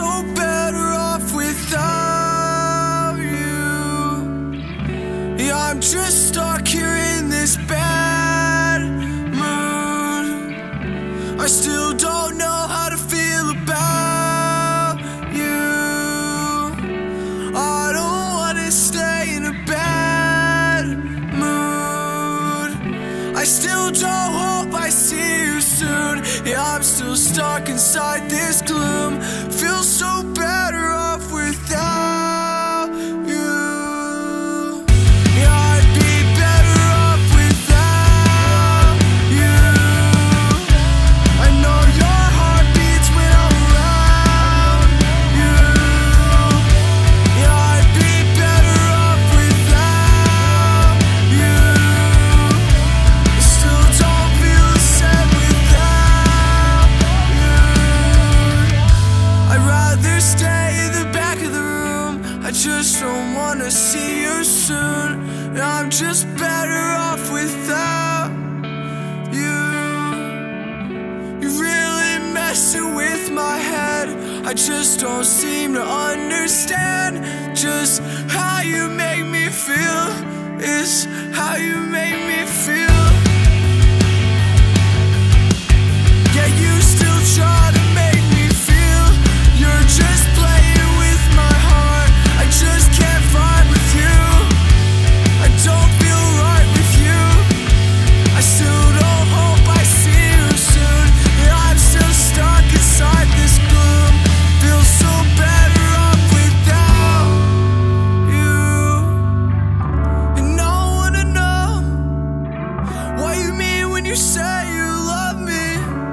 so better off without you. Yeah, I'm just stuck here in this bad mood. I still don't know how to feel about you. I don't wanna stay in a bad mood. I still don't hope I see you soon. Yeah, I'm still stuck inside this gloom. Feel so better off without you. Yeah, I'd be better off without you. I know your heart beats when I'm around you. Yeah, I'd be better off without you. I still don't feel the same without you. I'd rather stay in the back of the room. I just don't wanna see you soon. I'm just better off without you. You're really messing with my head. I just don't seem to understand just how you make me feel. Is how you make me feel. Yeah, you still try to make me feel. You're just playing with my heart. I just can't vibe with you. I don't feel right with you. I still don't hope I see you soon. Yeah, I'm still stuck inside this gloom. Feel so better off without you. And I wanna know what you mean when you say you love me.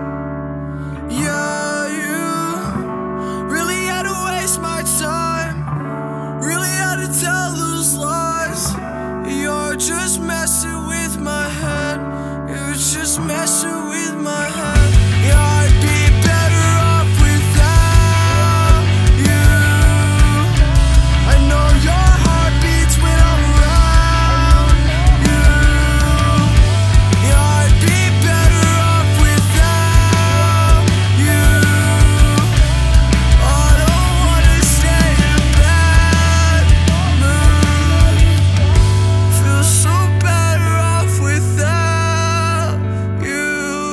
Yeah, you really had to waste my time. Really had to tell those lies. You're just messing with my head. You're just messing with my head. Yeah, I'd be better off without you. I know your heart beats when I'm around you. Yeah, I'd be better off without you. I don't wanna stay in a bad mood. Feel so better off without you.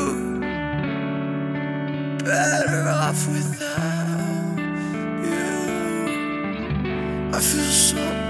Better off without you. I feel so